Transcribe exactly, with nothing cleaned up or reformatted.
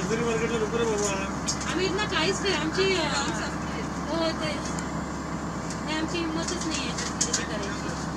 आम्ही इथनं काहीच नाही आमची हो ते आमची हिंमतच नाही आहे खरेदी करायची.